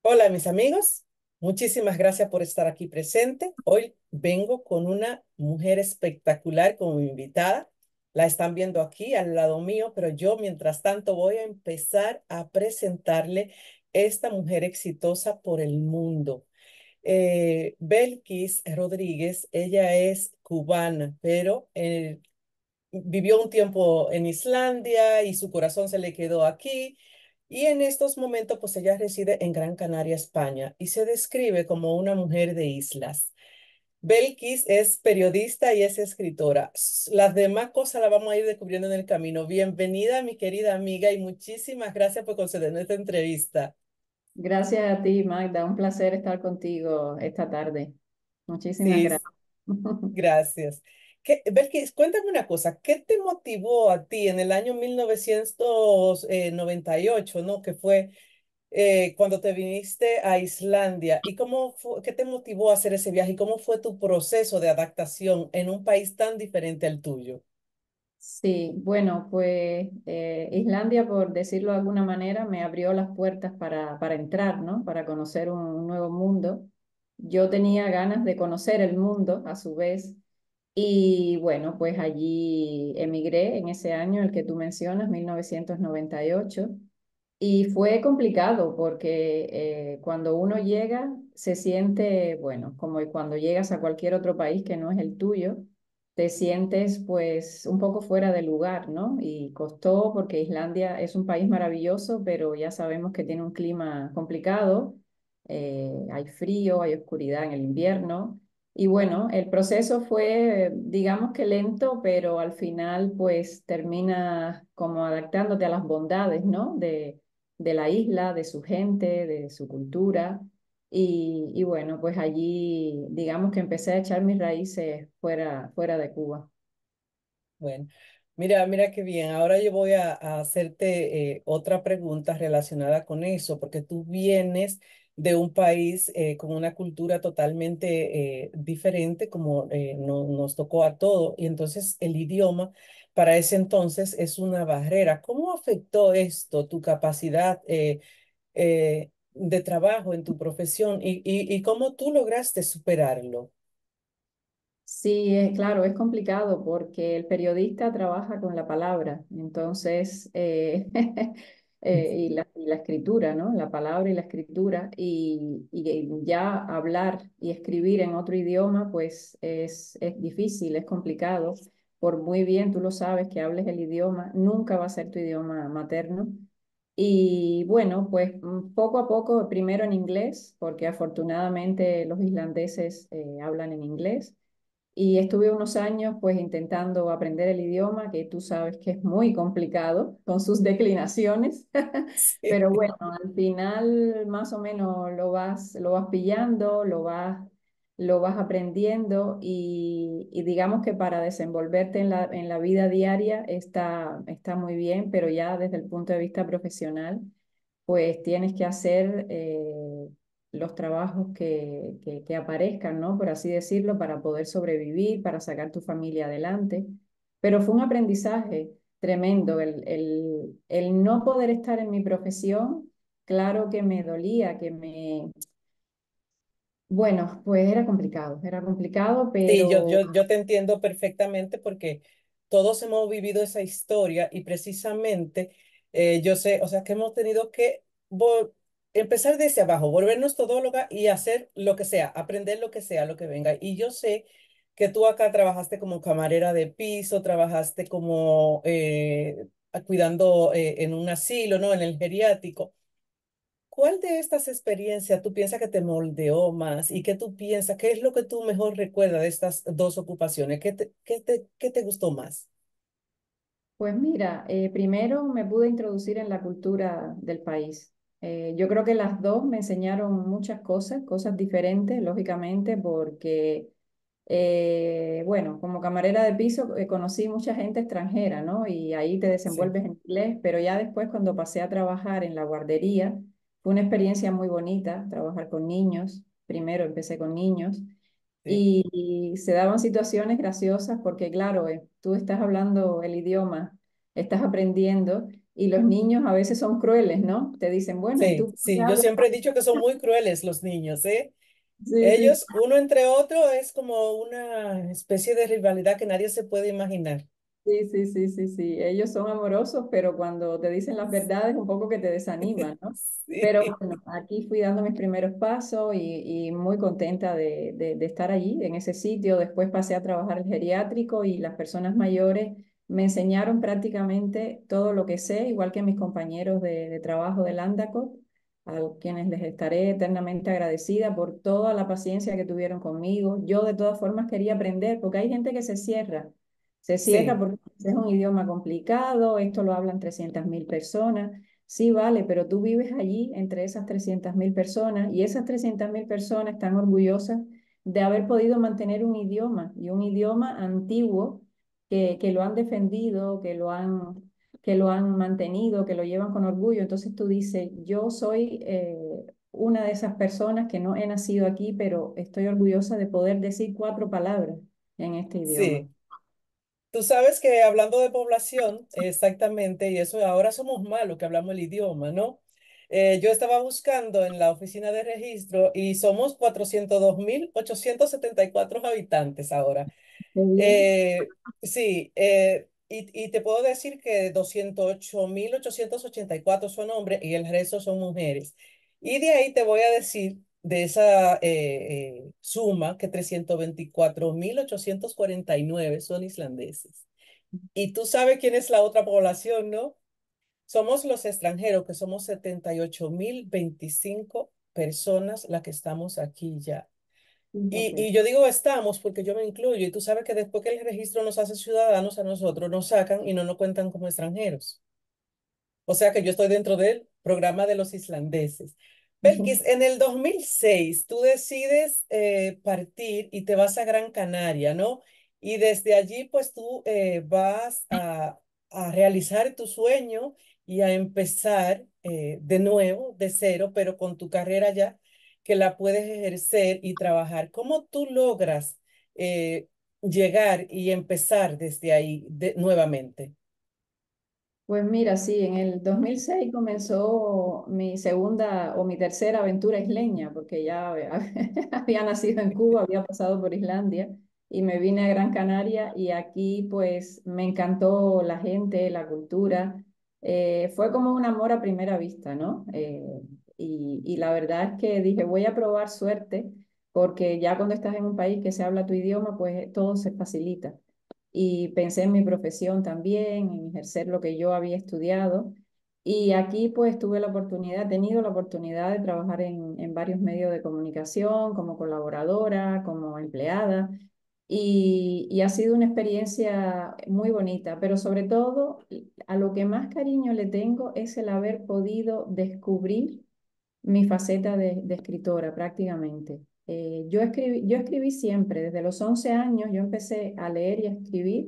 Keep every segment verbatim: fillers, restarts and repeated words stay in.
Hola, mis amigos. Muchísimas gracias por estar aquí presente. Hoy vengo con una mujer espectacular como invitada. La están viendo aquí al lado mío, pero yo mientras tanto voy a empezar a presentarle esta mujer exitosa por el mundo. Eh, Belkis Rodríguez, ella es cubana, pero eh, vivió un tiempo en Islandia y su corazón se le quedó aquí. Y en estos momentos, pues ella reside en Gran Canaria, España, y se describe como una mujer de islas. Belkis es periodista y es escritora. S- Las demás cosas las vamos a ir descubriendo en el camino. Bienvenida, mi querida amiga, y muchísimas gracias por concederme esta entrevista. Gracias a ti, Magda. Un placer estar contigo esta tarde. Muchísimas Sí, gracias. gracias. ¿Qué, Belkis, cuéntame una cosa, ¿qué te motivó a ti en el año mil novecientos noventa y ocho, ¿no? Que fue eh, cuando te viniste a Islandia y cómo fue, qué te motivó a hacer ese viaje y cómo fue tu proceso de adaptación en un país tan diferente al tuyo. Sí, bueno, pues eh, Islandia, por decirlo de alguna manera, me abrió las puertas para, para entrar, ¿no? Para conocer un, un nuevo mundo. Yo tenía ganas de conocer el mundo a su vez y bueno, pues allí emigré en ese año, el que tú mencionas, mil novecientos noventa y ocho. Y fue complicado porque eh, cuando uno llega se siente, bueno, como cuando llegas a cualquier otro país que no es el tuyo, te sientes pues un poco fuera de lugar, ¿no? Y costó porque Islandia es un país maravilloso, pero ya sabemos que tiene un clima complicado, eh, hay frío, hay oscuridad en el invierno. Y bueno, el proceso fue, digamos que lento, pero al final pues termina como adaptándote a las bondades, ¿no? De, de la isla, de su gente, de su cultura. Y, y bueno, pues allí digamos que empecé a echar mis raíces fuera, fuera de Cuba. Bueno, mira, mira qué bien. Ahora yo voy a, a hacerte eh, otra pregunta relacionada con eso, porque tú vienes de un país eh, con una cultura totalmente eh, diferente, como eh, no- nos tocó a todos, y entonces el idioma para ese entonces es una barrera. ¿Cómo afectó esto tu capacidad eh, eh, de trabajo en tu profesión y, y, y cómo tú lograste superarlo? Sí, es claro, es complicado porque el periodista trabaja con la palabra, entonces, eh, eh, y la, y la escritura, ¿no? La palabra y la escritura, y, y ya hablar y escribir en otro idioma, pues es, es difícil, es complicado. Por muy bien tú lo sabes que hables el idioma, nunca va a ser tu idioma materno. Y bueno, pues mm, poco a poco, primero en inglés, porque afortunadamente los islandeses eh, hablan en inglés. Y estuve unos años pues intentando aprender el idioma, que tú sabes que es muy complicado con sus declinaciones, pero bueno, al final más o menos lo vas, lo vas pillando, lo vas, lo vas aprendiendo y, y digamos que para desenvolverte en la, en la vida diaria está, está muy bien, pero ya desde el punto de vista profesional pues tienes que hacer eh, los trabajos que, que, que aparezcan, ¿no? Por así decirlo, para poder sobrevivir, para sacar tu familia adelante. Pero fue un aprendizaje tremendo el, el, el no poder estar en mi profesión. Claro que me dolía, que me... Bueno, pues era complicado, era complicado, Sí, yo, pero yo, yo te entiendo perfectamente porque todos hemos vivido esa historia y precisamente eh, yo sé, o sea, que hemos tenido que vol- empezar desde abajo, volvernos todóloga y hacer lo que sea, aprender lo que sea, lo que venga. Y yo sé que tú acá trabajaste como camarera de piso, trabajaste como eh, cuidando eh, en un asilo, ¿no? En el geriátrico. ¿Cuál de estas experiencias tú piensas que te moldeó más y qué tú piensas, qué es lo que tú mejor recuerdas de estas dos ocupaciones? ¿Qué te, qué te, qué te gustó más? pues mira, eh, primero me pude introducir en la cultura del país. Eh, yo creo que las dos me enseñaron muchas cosas, cosas diferentes, lógicamente, porque, eh, bueno, como camarera de piso eh, conocí mucha gente extranjera, ¿no? Y ahí te Sí, desenvuelves en inglés, pero ya después cuando pasé a trabajar en la guardería, fue una experiencia muy bonita, trabajar con niños. Primero empecé con niños sí, y se daban situaciones graciosas porque, claro, eh, tú estás hablando el idioma, estás aprendiendo y los niños a veces son crueles, ¿no? Te dicen, bueno, ¿y Sí, tú por qué sí, yo hablas siempre he dicho que son muy crueles los niños, ¿eh? Sí, sí, Ellos, uno entre otro, es como una especie de rivalidad que nadie se puede imaginar. sí, sí, sí, sí, sí. Ellos son amorosos, pero cuando te dicen las verdades, un poco que te desaniman, ¿no? Pero Sí, bueno, aquí fui dando mis primeros pasos y, y muy contenta de, de, de estar allí, en ese sitio. Después pasé a trabajar el geriátrico y las personas mayores me enseñaron prácticamente todo lo que sé, igual que mis compañeros de, de trabajo del Andaco, a quienes les estaré eternamente agradecida por toda la paciencia que tuvieron conmigo. Yo de todas formas quería aprender, porque hay gente que se cierra. Se cierra sí, porque es un idioma complicado, esto lo hablan trescientas mil personas. Sí, vale, pero tú vives allí entre esas trescientas mil personas y esas trescientas mil personas están orgullosas de haber podido mantener un idioma y un idioma antiguo que, que lo han defendido, que lo han, que lo han mantenido, que lo llevan con orgullo. Entonces tú dices, yo soy eh, una de esas personas que no he nacido aquí, pero estoy orgullosa de poder decir cuatro palabras en este idioma. sí. Tú sabes que hablando de población, exactamente, y eso ahora somos malos que hablamos el idioma, ¿no? Eh, yo estaba buscando en la oficina de registro y somos cuatrocientos dos mil ochocientos setenta y cuatro habitantes ahora. Qué bien. Eh, sí, eh, y, y te puedo decir que doscientos ocho mil ochocientos ochenta y cuatro son hombres y el resto son mujeres. Y de ahí te voy a decir de esa eh, eh, suma que trescientos veinticuatro mil ochocientos cuarenta y nueve son islandeses. Y tú sabes quién es la otra población, ¿no? Somos los extranjeros, que somos setenta y ocho mil veinticinco personas las que estamos aquí ya. Y, Fíjate. y yo digo estamos porque yo me incluyo y tú sabes que después que el registro nos hace ciudadanos a nosotros, nos sacan y no nos cuentan como extranjeros. O sea que yo estoy dentro del programa de los islandeses. Belkis, en el dos mil seis tú decides eh, partir y te vas a Gran Canaria, ¿no? Y desde allí pues tú eh, vas a, a realizar tu sueño y a empezar eh, de nuevo, de cero, pero con tu carrera ya, que la puedes ejercer y trabajar. ¿Cómo tú logras eh, llegar y empezar desde ahí de- nuevamente? Pues mira, sí, en el dos mil seis comenzó mi segunda o mi tercera aventura isleña, porque ya había había nacido en Cuba, había pasado por Islandia y me vine a Gran Canaria y aquí pues me encantó la gente, la cultura. Eh, fue como un amor a primera vista, ¿no? Eh, y, y la verdad es que dije, voy a probar suerte, porque ya cuando estás en un país que se habla tu idioma, pues todo se facilita y pensé en mi profesión también, en ejercer lo que yo había estudiado. Y aquí pues tuve la oportunidad, he tenido la oportunidad de trabajar en, en varios medios de comunicación, como colaboradora, como empleada, y, y ha sido una experiencia muy bonita, pero sobre todo a lo que más cariño le tengo es el haber podido descubrir mi faceta de, de escritora prácticamente. Eh, yo escribí, yo escribí siempre, desde los once años yo empecé a leer y a escribir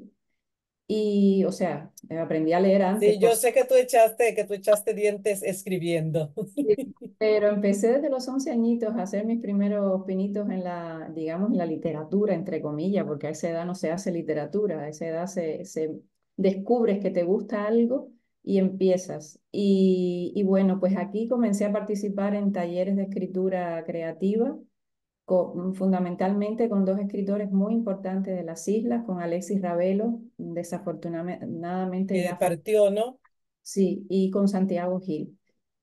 y, o sea, eh, aprendí a leer antes, Sí, por yo sé que tú echaste, que tú echaste dientes escribiendo. supuesto, pero empecé desde los once añitos a hacer mis primeros pinitos en la, digamos, en la literatura, entre comillas, porque a esa edad no se hace literatura, a esa edad se, se descubres que te gusta algo y empiezas. Y, y bueno, pues aquí comencé a participar en talleres de escritura creativa con- fundamentalmente con dos escritores muy importantes de las islas, con Alexis Ravelo, desafortunadamente Que ya falleció, partió, ¿no? sí, y con Santiago Gil.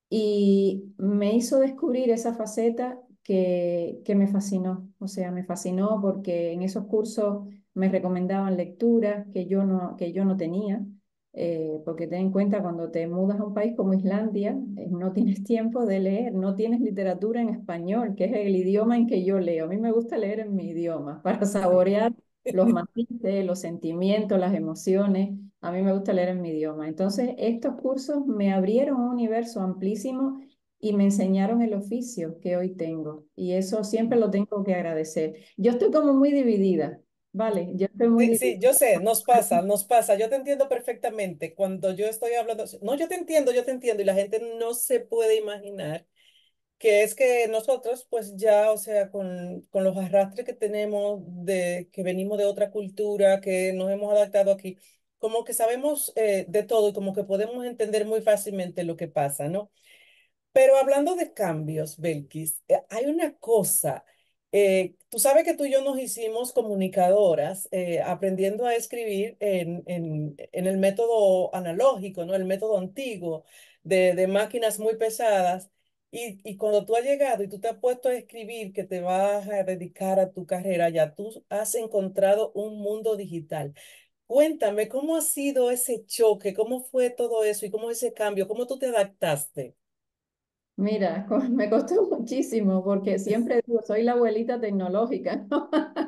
Y me hizo descubrir esa faceta que, que me fascinó, o sea, me fascinó porque en esos cursos me recomendaban lecturas que yo no, que yo no tenía, eh, porque ten en cuenta cuando te mudas a un país como Islandia, eh, no tienes tiempo de leer, no tienes literatura en español, que es el idioma en que yo leo. A mí me gusta leer en mi idioma para Sí. saborear los matices, los sentimientos, las emociones. A mí me gusta leer en mi idioma. Entonces, estos cursos me abrieron un universo amplísimo y me enseñaron el oficio que hoy tengo. Y eso siempre lo tengo que agradecer. Yo estoy como muy dividida, ¿vale? Yo estoy muy Sí, dividida. sí, yo sé, nos pasa, nos pasa. Yo te entiendo perfectamente cuando yo estoy hablando. No, yo te entiendo, yo te entiendo. Y la gente no se puede imaginar que es que nosotros, pues ya, o sea, con, con los arrastres que tenemos de que venimos de otra cultura, que nos hemos adaptado aquí, como que sabemos eh, de todo y como que podemos entender muy fácilmente lo que pasa, ¿no? Pero hablando de cambios, Belkis, eh, hay una cosa. Eh, tú sabes que tú y yo nos hicimos comunicadoras eh, aprendiendo a escribir en, en- en el método analógico, ¿no? El método antiguo de, de máquinas muy pesadas. Y, y cuando tú has llegado y tú te has puesto a escribir que te vas a dedicar a tu carrera, ya tú has encontrado un mundo digital. Cuéntame, ¿cómo ha sido ese choque? ¿Cómo fue todo eso? ¿Y cómo ese cambio? ¿Cómo tú te adaptaste? Mira, co- me costó muchísimo porque siempre digo, soy la abuelita tecnológica, ¿no?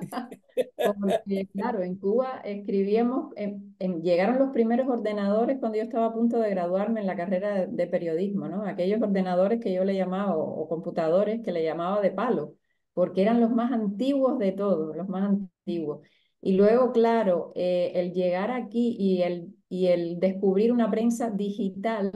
Porque, claro, en Cuba escribíamos, en- en- llegaron los primeros ordenadores cuando yo estaba a punto de graduarme en la carrera de, de periodismo, ¿no? Aquellos ordenadores que yo le llamaba, o, o computadores que le llamaba de palo, porque eran los más antiguos de todos, los más antiguos. Y luego, claro, eh, el llegar aquí y el, y el descubrir una prensa digital,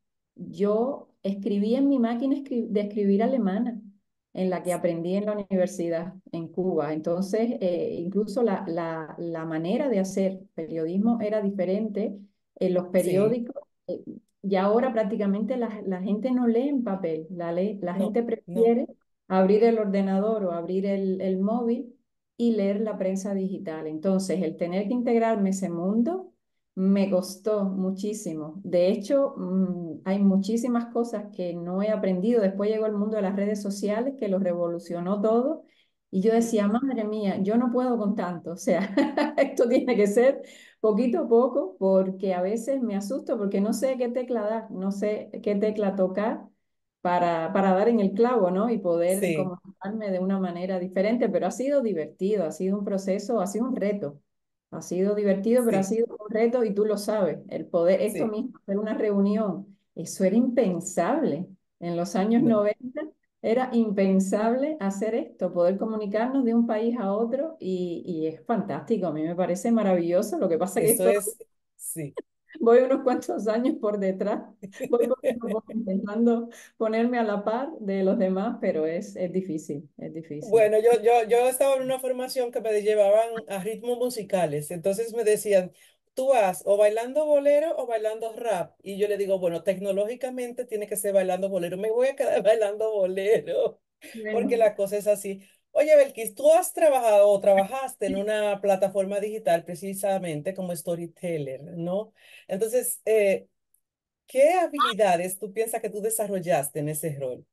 yo escribí en mi máquina escri- de escribir alemana en la que aprendí en la universidad en Cuba. Entonces, eh, incluso la, la, la manera de hacer periodismo era diferente. En los Sí, periódicos, eh, y ahora prácticamente la, la gente no lee en papel, la, lee- la no, gente no, prefiere abrir el ordenador o abrir el, el móvil y leer la prensa digital. Entonces, el tener que integrarme a ese mundo me costó muchísimo. De hecho, mm, hay muchísimas cosas que no he aprendido. Después llegó el mundo de las redes sociales que lo revolucionó todo. Y yo decía, madre mía, yo no puedo con tanto. O sea, esto tiene que ser poquito a poco porque a veces me asusto porque no sé qué tecla dar, no sé qué tecla tocar para, para dar en el clavo, ¿no? Y poder sí, comunicarme de una manera diferente. Pero ha sido divertido, ha sido un proceso, ha sido un reto. Ha sido divertido, pero ha sí, sido un reto y tú lo sabes. El poder, esto sí, mismo, hacer una reunión, eso era impensable. En los años no. noventa era impensable hacer esto, poder comunicarnos de un país a otro y, y es fantástico. A mí me parece maravilloso. Lo que pasa es que Eso esto es, sí. voy unos cuantos años por detrás, voy poquito a poco intentando ponerme a la par de los demás, pero es, es difícil, es difícil. Bueno, yo, yo, yo estaba en una formación que me llevaban a ritmos musicales, entonces me decían, tú vas o bailando bolero o bailando rap, y yo le digo, bueno, tecnológicamente tiene que ser bailando bolero, me voy a quedar bailando bolero, porque Bueno, la cosa es así. Oye, Belkis, tú has trabajado o trabajaste en una plataforma digital precisamente como storyteller, ¿no? Entonces, eh, ¿qué habilidades tú piensas que tú desarrollaste en ese rol?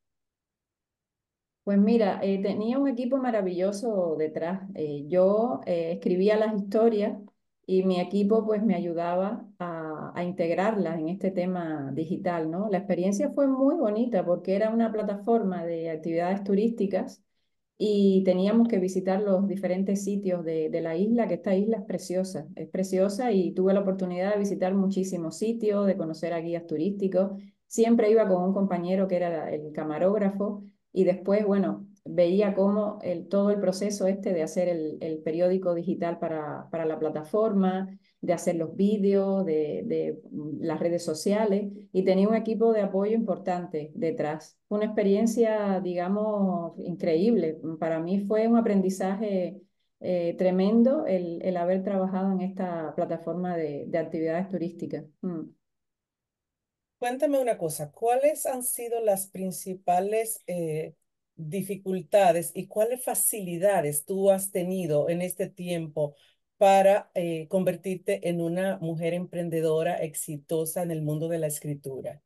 pues mira, eh, tenía un equipo maravilloso detrás. Eh, yo eh, escribía las historias y mi equipo pues me ayudaba a, a integrarlas en este tema digital, ¿no? La experiencia fue muy bonita porque era una plataforma de actividades turísticas y teníamos que visitar los diferentes sitios de, de la isla, que esta isla es preciosa, es preciosa y tuve la oportunidad de visitar muchísimos sitios, de conocer a guías turísticos. Siempre iba con un compañero que era el camarógrafo y después, bueno, veía cómo el, todo el proceso este de hacer el, el periódico digital para, para la plataforma, de hacer los vídeos, de, de mm, las redes sociales, y tenía un equipo de apoyo importante detrás. Fue una experiencia, digamos, increíble. Para mí fue un aprendizaje eh, tremendo el, el haber trabajado en esta plataforma de, de actividades turísticas. Mm. Cuéntame una cosa, ¿cuáles han sido las principales eh, dificultades y cuáles facilidades tú has tenido en este tiempo para eh, convertirte en una mujer emprendedora exitosa en el mundo de la escritura?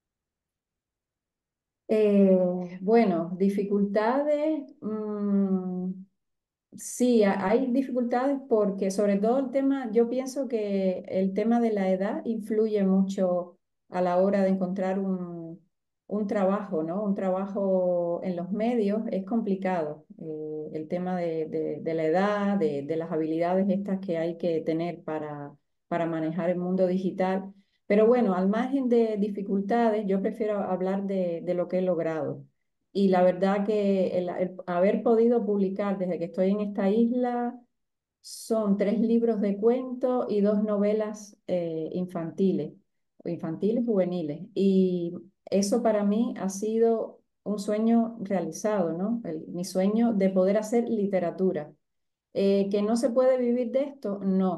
Eh, bueno, dificultades. mm, Sí, ha- hay dificultades porque sobre todo el tema, yo pienso que el tema de la edad influye mucho a la hora de encontrar un, un trabajo, ¿no? Un trabajo en los medios es complicado. Eh, el tema de, de- de la edad, de, de las habilidades estas que hay que tener para, para manejar el mundo digital. Pero bueno, al margen de dificultades, yo prefiero hablar de, de lo que he logrado. Y la verdad que el, el haber podido publicar desde que estoy en esta isla son tres libros de cuentos y dos novelas eh, infantiles, o infantiles juveniles. Y eso para mí ha sido un sueño realizado, ¿no? El- mi sueño de poder hacer literatura. Eh, ¿que no se puede vivir de esto? No.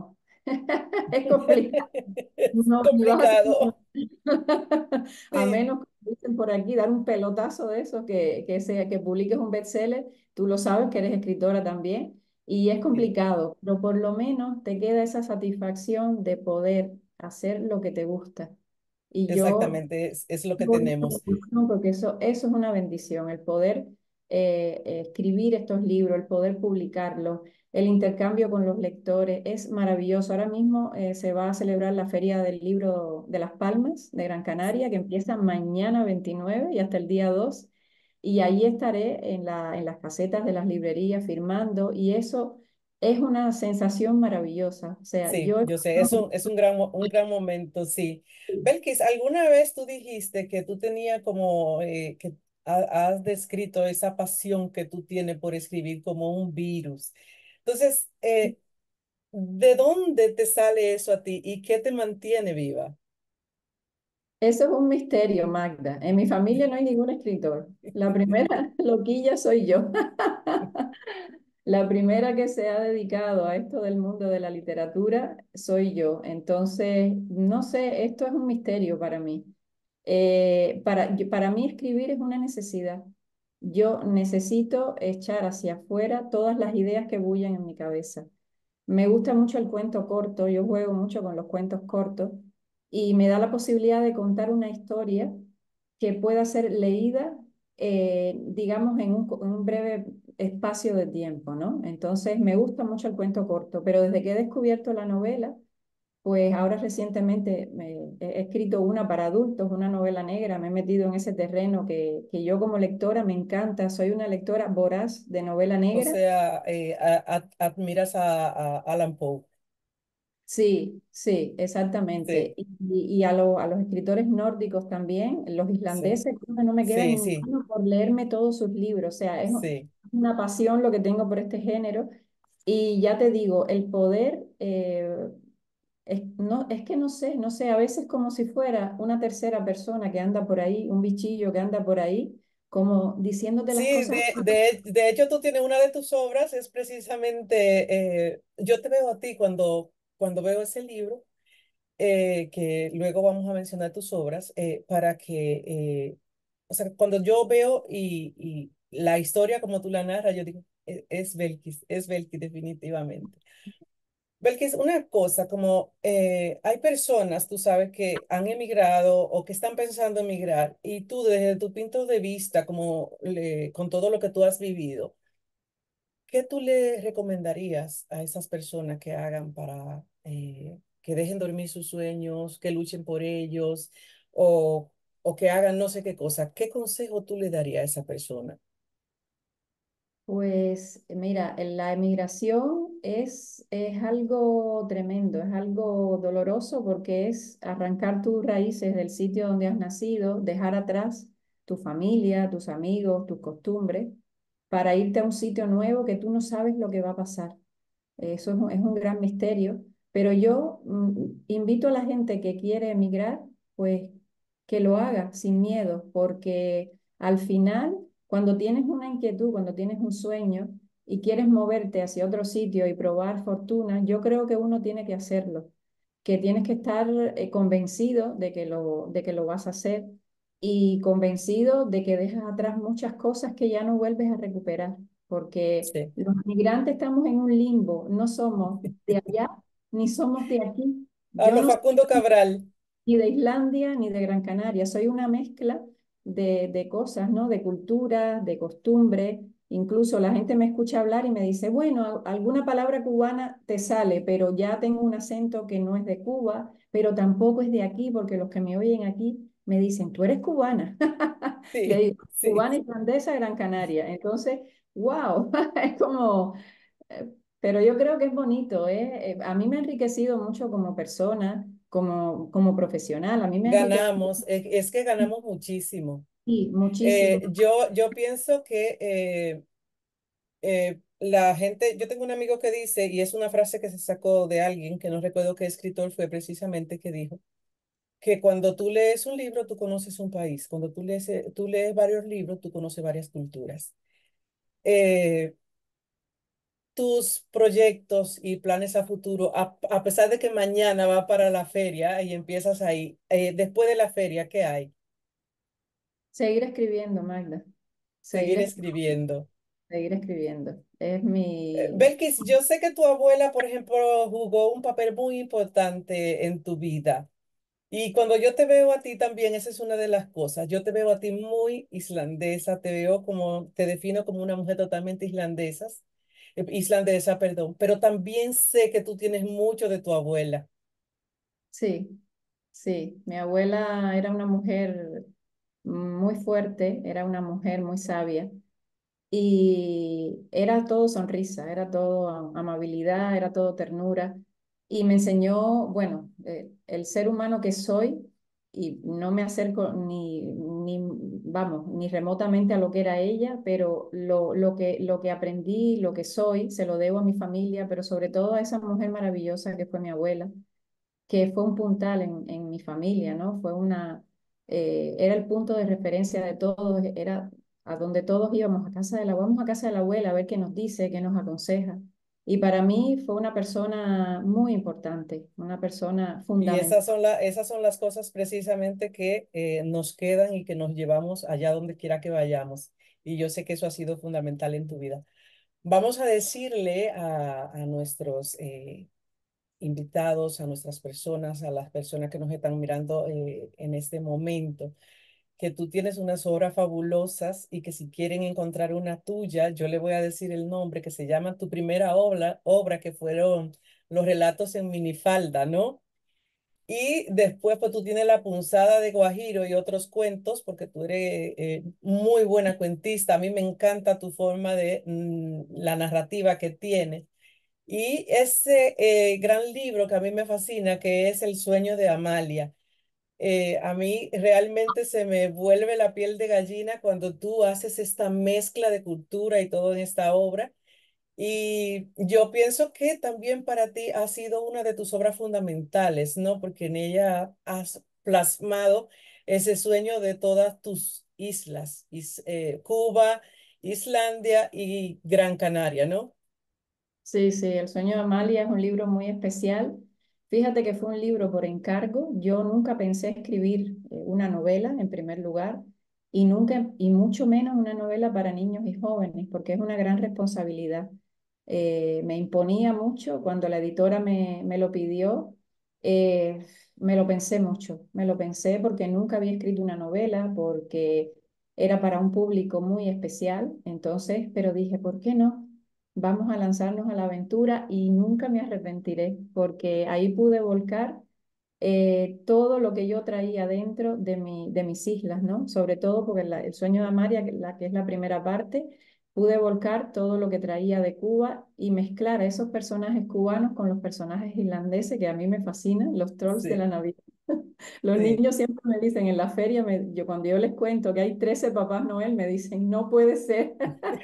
Es complicado. Es No, ni vas a ser complicado. a Sí, menos que dicen por aquí, dar un pelotazo de eso, que, que sea, que publiques un bestseller, tú lo sabes que eres escritora también, y es sí, complicado, pero por lo menos te queda esa satisfacción de poder hacer lo que te gusta. Y yo exactamente, es, es lo que bonito, tenemos. ¿no? Porque eso, eso es una bendición, el poder eh, eh, escribir estos libros, el poder publicarlos, el intercambio con los lectores, es maravilloso. Ahora mismo eh, se va a celebrar la Feria del Libro de Las Palmas de Gran Canaria, que empieza mañana veintinueve y hasta el día dos. Y ahí estaré en la, en las casetas de las librerías firmando, y eso es una sensación maravillosa. O sea, Sí, yo... yo sé, es un, es un gran, mo- un gran momento, sí. Belkis, ¿alguna vez tú dijiste que tú tenías como, eh, que ha- has descrito esa pasión que tú tienes por escribir como un virus? Entonces, eh, ¿de dónde te sale eso a ti y qué te mantiene viva? Eso es un misterio, Magda. En mi familia no hay ningún escritor. La primera loquilla soy yo. La primera que se ha dedicado a esto del mundo de la literatura soy yo. Entonces, no sé, esto es un misterio para mí. Eh, para, yo- para mí escribir es una necesidad. Yo necesito echar hacia afuera todas las ideas que bullen en mi cabeza. Me gusta mucho el cuento corto, yo juego mucho con los cuentos cortos y me da la posibilidad de contar una historia que pueda ser leída, eh, digamos, en un, co- en un breve espacio de tiempo, ¿no? Entonces, me gusta mucho el cuento corto, pero desde que he descubierto la novela, pues ahora recientemente me- he escrito una para adultos, una novela negra, me he metido en ese terreno que, que yo como lectora me encanta, soy una lectora voraz de novela O negra. sea, eh, a- a- admiras a, a Alan Poe. Sí, sí, Sí, exactamente. Y, y a, lo- a los escritores nórdicos también, los sí, islandeses, creo que no me queda sí, sí, ninguno por leerme todos sus libros. O sea, es sí. una pasión lo que tengo por este género. Y ya te digo, el poder, eh, es, no, es que no sé, no sé, a veces como si fuera una tercera persona que anda por ahí, un bichillo que anda por ahí, como diciéndote las Sí, cosas. de, de, de hecho tú tienes una de tus obras, es precisamente, eh, yo te veo a ti cuando, cuando veo ese libro, eh, que luego vamos a mencionar tus obras, eh, para que, eh, o sea, cuando yo veo y, y la historia como tú la narras, yo digo, "E- es Belkis, es Belkis definitivamente". Belkis, una cosa, como eh, hay personas, tú sabes, que han emigrado o que están pensando emigrar, y tú desde tu punto de vista, como le- con todo lo que tú has vivido, ¿qué tú le recomendarías a esas personas que hagan para eh, que dejen dormir sus sueños, que luchen por ellos o, o que hagan no sé qué cosa? ¿Qué consejo tú le darías a esa persona? Pues mira, la emigración es, es algo tremendo, es algo doloroso porque es arrancar tus raíces del sitio donde has nacido, dejar atrás tu familia, tus amigos, tus costumbres, para irte a un sitio nuevo que tú no sabes lo que va a pasar. Eso es un, es un gran misterio, pero yo mm, invito a la gente que quiere emigrar, pues que lo haga sin miedo, porque al final, cuando tienes una inquietud, cuando tienes un sueño y quieres moverte hacia otro sitio y probar fortuna, yo creo que uno tiene que hacerlo, que tienes que estar eh, convencido de que lo, de que lo vas a hacer y convencido de que dejas atrás muchas cosas que ya no vuelves a recuperar, porque Sí. los migrantes estamos en un limbo, no somos de allá ni somos de aquí. Yo Hablo no Facundo Cabral. ni de Islandia ni de Gran Canaria. Soy una mezcla de, de cosas, ¿no? De culturas, de costumbres. Incluso la gente me escucha hablar y me dice, bueno, a- alguna palabra cubana te sale, pero ya tengo un acento que no es de Cuba, pero tampoco es de aquí, porque los que me oyen aquí me dicen, tú eres cubana. Le Sí, digo, sí. cubana, islandesa, Gran Canaria. Entonces, wow, es como, eh, pero yo creo que es bonito, ¿eh? Eh, A mí me ha enriquecido mucho como persona, como, como profesional. A mí me ha enriquecido, Ganamos, es, es que ganamos muchísimo. sí, muchísimo. Eh, yo, yo pienso que eh, eh, la gente, yo tengo un amigo que dice, y es una frase que se sacó de alguien, que no recuerdo qué escritor fue precisamente, que dijo, que cuando tú lees un libro, tú conoces un país. Cuando tú lees, eh, tú lees varios libros, tú conoces varias culturas. Eh, tus proyectos y planes a futuro, a, a pesar de que mañana va para la feria y empiezas ahí? Eh, después de la feria, ¿qué hay? Seguir escribiendo, Magda. Seguir, Seguir es- escribiendo. seguir escribiendo. Es Eh, mi... Belkis, yo sé que tu abuela, por ejemplo, jugó un papel muy importante en tu vida. Y cuando yo te veo a ti también, esa es una de las cosas. Yo te veo a ti muy islandesa, te veo como, te defino como una mujer totalmente islandesa, eh, islandesa, perdón, pero también sé que tú tienes mucho de tu abuela. Sí, sí. Mi abuela era una mujer muy fuerte, era una mujer muy sabia. Y era todo sonrisa, era todo a- amabilidad, era todo ternura. Y me enseñó, bueno, eh, el ser humano que soy y no me acerco ni, ni, vamos, ni remotamente a lo que era ella, pero lo, lo que, lo que aprendí, lo que soy, se lo debo a mi familia, pero sobre todo a esa mujer maravillosa que fue mi abuela, que fue un puntal en, en mi familia, ¿no? Fue una, eh, era el punto de referencia de todos, era a donde todos íbamos, a casa de la, vamos a casa de la abuela a ver qué nos dice, qué nos aconseja. Y para mí fue una persona muy importante, una persona Y fundamental. esas son, la, esas son las cosas precisamente que eh, nos quedan y que nos llevamos allá donde quiera que vayamos. Y yo sé que eso ha sido fundamental en tu vida. Vamos a decirle a, a nuestros eh, invitados, a nuestras personas, a las personas que nos están mirando eh, en este momento, que tú tienes unas obras fabulosas y que si quieren encontrar una tuya, yo le voy a decir el nombre que se llama tu primera obra, obra que fueron los relatos en minifalda, ¿no? Y después, pues tú tienes La punzada de Guajiro y otros cuentos, porque tú eres eh, muy buena cuentista. A mí me encanta tu forma de mm, la narrativa que tienes. Y ese eh, gran libro que a mí me fascina, que es El sueño de Amalia. Eh, a mí realmente se me vuelve la piel de gallina cuando tú haces esta mezcla de cultura y todo en esta obra. Y yo pienso que también para ti ha sido una de tus obras fundamentales, ¿no? Porque en ella has plasmado ese sueño de todas tus islas, is- eh, Cuba, Islandia y Gran Canaria, ¿no? Sí, sí, El sueño de Amalia es un libro muy especial. Fíjate que fue un libro por encargo. Yo nunca pensé escribir eh, una novela en primer lugar y nunca, y mucho menos una novela para niños y jóvenes, porque es una gran responsabilidad. Eh, me imponía mucho cuando la editora me, me lo pidió. eh, Me lo pensé mucho, me lo pensé porque nunca había escrito una novela, porque era para un público muy especial. Entonces, pero dije, ¿por qué no? Vamos a lanzarnos a la aventura y nunca me arrepentiré porque ahí pude volcar eh, todo lo que yo traía dentro de, mi, de mis islas, ¿no? Sobre todo porque la- el sueño de Amalia, que, la, que es la primera parte, pude volcar todo lo que traía de Cuba y mezclar a esos personajes cubanos con los personajes irlandeses que a mí me fascinan, los trolls de la Sí, Navidad. Los sí, niños siempre me dicen en la feria, me- yo, cuando yo les cuento que hay trece papás Noel, me dicen, no puede ser.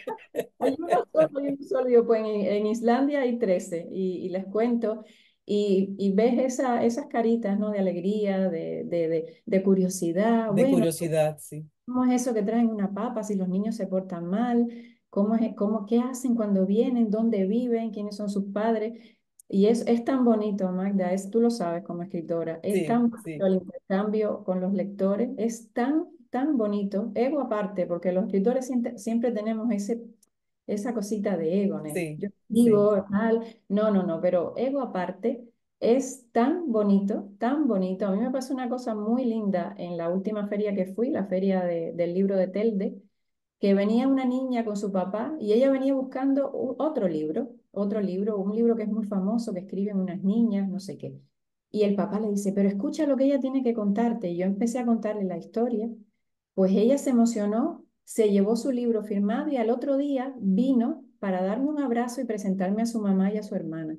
Hay uno solo, hay uno solo. Digo, pues en, en Islandia hay trece y, y les cuento y, y ves esa, esas caritas, ¿no? De alegría, de, de, de, de curiosidad. de Bueno, curiosidad, sí, ¿cómo es eso que traen una papa si los niños se portan mal? ¿Cómo es, cómo, qué hacen cuando vienen? ¿Dónde viven? ¿Quiénes son sus padres? Y es, es tan bonito, Magda, es, tú lo sabes como escritora, es sí, tan bonito sí, el intercambio con los lectores, es tan, tan bonito, ego aparte, porque los escritores siempre, siempre tenemos ese, esa cosita de ego, ¿no? sí, Yo sí. digo, tal, no, no, no, pero ego aparte. Es tan bonito, tan bonito. A mí me pasó una cosa muy linda en la última feria que fui, la feria de- del libro de Telde, que venía una niña con su papá y ella venía buscando u- otro libro, otro libro, un libro que es muy famoso, que escriben unas niñas, no sé qué. Y el papá le dice, pero escucha lo que ella tiene que contarte. Y yo empecé a contarle la historia, pues ella se emocionó, se llevó su libro firmado y al otro día vino para darme un abrazo y presentarme a su mamá y a su hermana.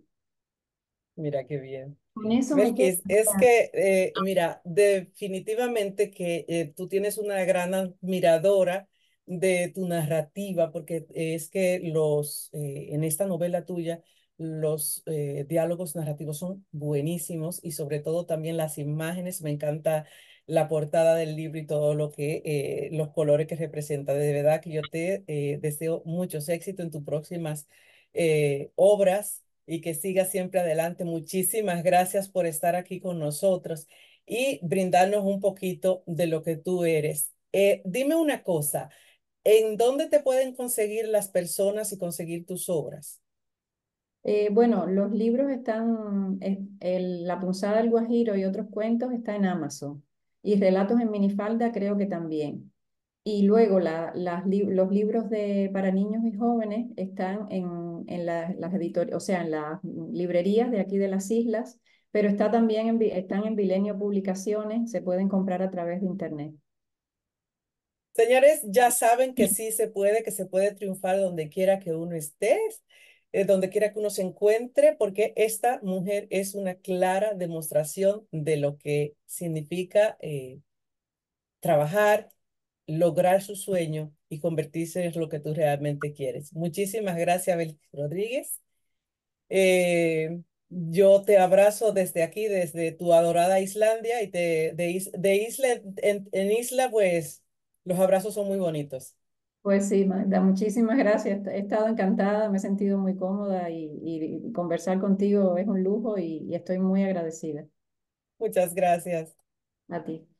Mira qué bien. Con eso me quedo. Belkis, es que, eh, mira, definitivamente que eh, tú tienes una gran admiradora de tu narrativa, porque es que los, eh, en esta novela tuya, los eh, diálogos narrativos son buenísimos y sobre todo también las imágenes. Me encanta la portada del libro y todo lo que, eh, los colores que representa. De verdad que yo te eh, deseo muchos éxitos en tus próximas eh, obras y que siga siempre adelante. Muchísimas gracias por estar aquí con nosotros y brindarnos un poquito de lo que tú eres. Eh, dime una cosa, ¿en dónde te pueden conseguir las personas y conseguir tus obras? Eh, bueno, los libros están, en el- La punzada del Guajiro y otros cuentos está en Amazon. Y Relatos en minifalda creo que también. Y luego la- las li- los libros de, para niños y jóvenes están en, en la- las editoriales, o sea, en las librerías de aquí de las islas, pero está también en, Vi- están en Vilenio Publicaciones, se pueden comprar a través de internet. Señores, ya saben que sí se puede, que se puede triunfar donde quiera que uno esté, eh, donde quiera que uno se encuentre, porque esta mujer es una clara demostración de lo que significa eh, trabajar, lograr su sueño y convertirse en lo que tú realmente quieres. Muchísimas gracias, Abel Rodríguez. Eh, yo te abrazo desde aquí, desde tu adorada Islandia, y te, de, is- de isla en, en isla, pues los abrazos son muy bonitos. Pues sí, Magda, muchísimas gracias. He estado encantada, me he sentido muy cómoda y, y- y conversar contigo es un lujo y y estoy muy agradecida Muchas gracias. a ti.